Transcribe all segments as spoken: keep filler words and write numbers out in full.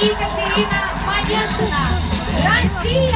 Екатерина Манешина, Россия!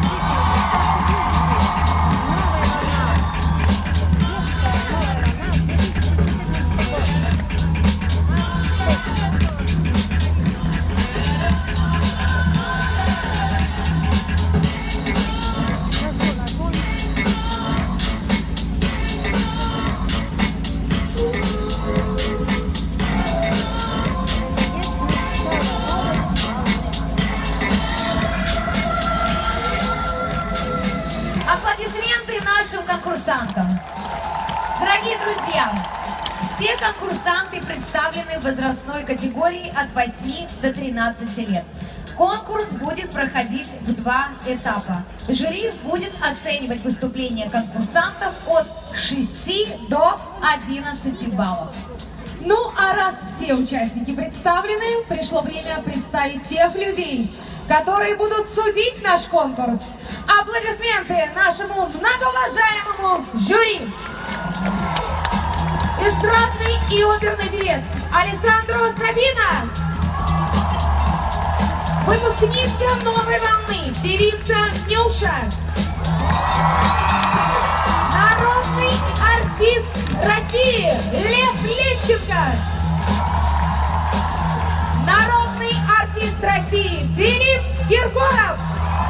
Аплодисменты нашим конкурсантам. Дорогие друзья, все конкурсанты представлены в возрастной категории от восьми до тринадцати лет. Конкурс будет проходить в два этапа. Жюри будет оценивать выступления конкурсантов от шести до одиннадцати баллов. Ну, а раз все участники представлены, пришло время представить тех людей, которые будут судить наш конкурс. Аплодисменты нашему многоуважаемому жюри. Эстрадный и оперный певец Алессандро Сабина. Выпускница «Новой волны» певица Нюша. Народный артист России Лев Лещенко. Народный артист России Филипп Киркоров.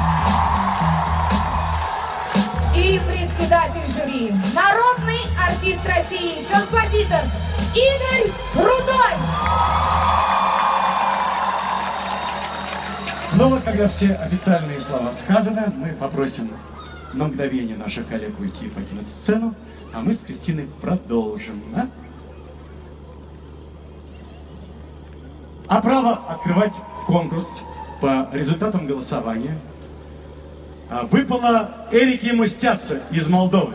И председатель жюри, народный артист России, композитор Игорь Крутой. Ну вот, когда все официальные слова сказаны, мы попросим на мгновение наших коллег уйти и покинуть сцену, а мы с Кристиной продолжим. А, а право открывать конкурс по результатам голосования выпала Эрике Мустяце из Молдовы.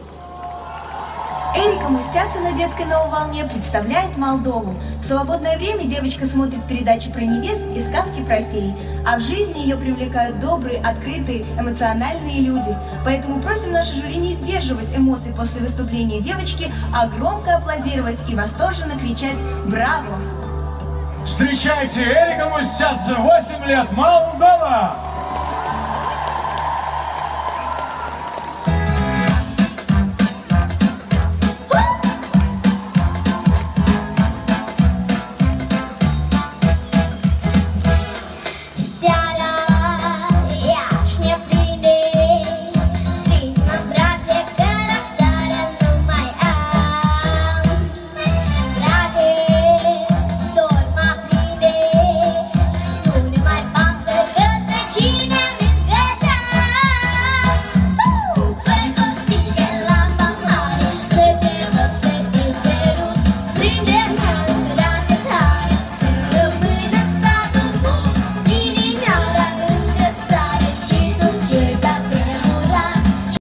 Эрика Мустяце на детской «Новой волне» представляет Молдову. В свободное время девочка смотрит передачи про невест и сказки про фей. А в жизни ее привлекают добрые, открытые, эмоциональные люди. Поэтому просим наше жюри не сдерживать эмоций после выступления девочки, а громко аплодировать и восторженно кричать «Браво!». Встречайте, Эрика Мустяце, восемь лет, Молдова!